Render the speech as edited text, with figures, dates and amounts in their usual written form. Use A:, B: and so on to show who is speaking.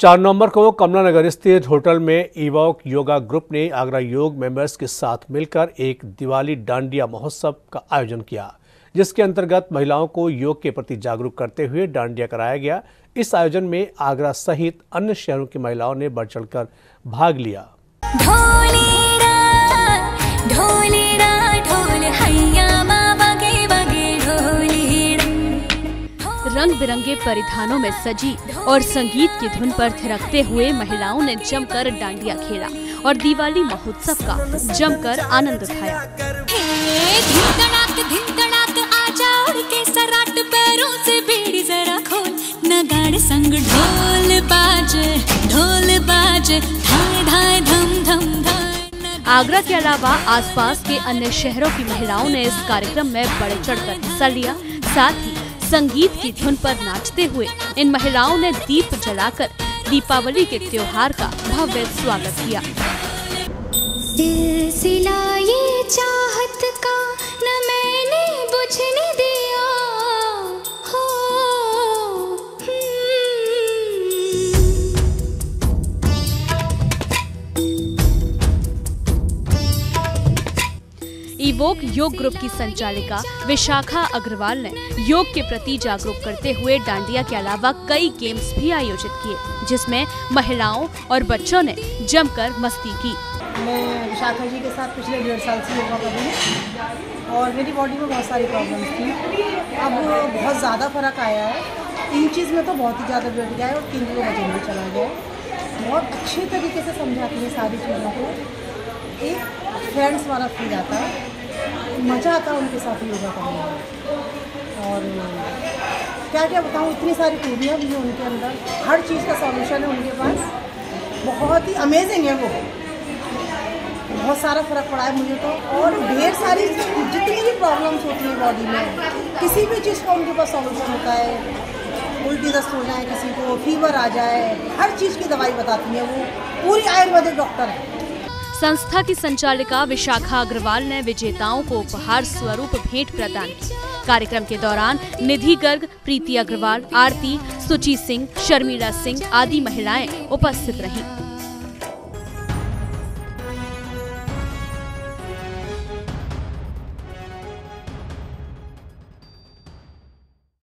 A: 4 नवंबर को कमला नगर स्थित होटल में इवॉक योगा ग्रुप ने आगरा योग मेंबर्स के साथ मिलकर एक दिवाली डांडिया महोत्सव का आयोजन किया, जिसके अंतर्गत महिलाओं को योग के प्रति जागरूक करते हुए डांडिया कराया गया। इस आयोजन में आगरा सहित अन्य शहरों की महिलाओं ने बढ़ चढ़कर भाग लिया।
B: रंग बिरंगे परिधानों में सजी और संगीत की धुन पर थिरकते हुए महिलाओं ने जमकर डांडिया खेला और दिवाली महोत्सव का जमकर आनंद उठाया।
C: नगाड़े संग ढोल बाजे धाय धाय धम धम धाय।
B: आगरा के अलावा आसपास के अन्य शहरों की महिलाओं ने इस कार्यक्रम में बढ़ चढ़कर हिस्सा लिया। साथ ही संगीत की धुन पर नाचते हुए इन महिलाओं ने दीप जलाकर दीपावली के त्योहार का भव्य स्वागत किया।
C: सिलसिला ये चाहत का न मैंने बुझने दिया हो।
B: इवॉक योग ग्रुप की संचालिका विशाखा अग्रवाल ने योग के प्रति जागरूक करते हुए डांडिया के अलावा कई गेम्स भी आयोजित किए, जिसमें महिलाओं और बच्चों ने जमकर मस्ती की।
D: मैं विशाखा जी के साथ पिछले 1.5 साल से योगा कर रही हूँ और मेरी बॉडी में बहुत सारी प्रॉब्लम्स थी। अब बहुत ज़्यादा फर्क आया है। इंचीज़ में तो बहुत ही ज़्यादा बढ़ गया है और 3 किलो वजन भी चला गया है। बहुत अच्छे तरीके से समझाती है सारी चीज़ों को। एक फ्रेंड्स वाला फील आता है, मज़ा आता है उनके साथ योगा करने में। और क्या क्या बताऊँ, इतनी सारी खूबियाँ भी हैं उनके अंदर, हर चीज़ का सॉल्यूशन है उनके पास। बहुत ही अमेजिंग है वो। बहुत सारा फ़र्क पड़ा है मुझे तो। और ढेर सारी जितनी भी प्रॉब्लम्स होती हैं बॉडी में, किसी भी चीज़ का उनके पास सॉल्यूशन होता है। उल्टी दस्त हो जाए, किसी को फीवर आ जाए, हर चीज़ की दवाई बताती है वो। पूरी आयुर्वेदिक डॉक्टर है।
B: संस्था की संचालिका विशाखा अग्रवाल ने विजेताओं को उपहार स्वरूप भेंट प्रदान की। कार्यक्रम के दौरान निधि गर्ग, प्रीति अग्रवाल, आरती, सुची सिंह, शर्मिला सिंह आदि महिलाएं उपस्थित रहीं।